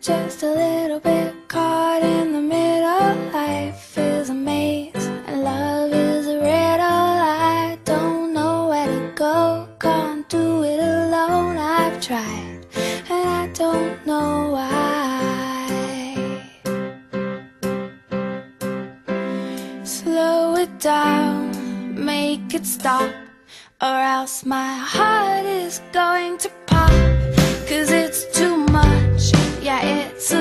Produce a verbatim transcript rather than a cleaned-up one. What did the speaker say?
just a little bit caught in the middle. Life is a maze and love is a riddle. I don't know where to go, can't do it alone. I've tried and I don't know why. Slow it down, make it stop, or else my heart is going to pop. Cause it's too much, yeah, it's a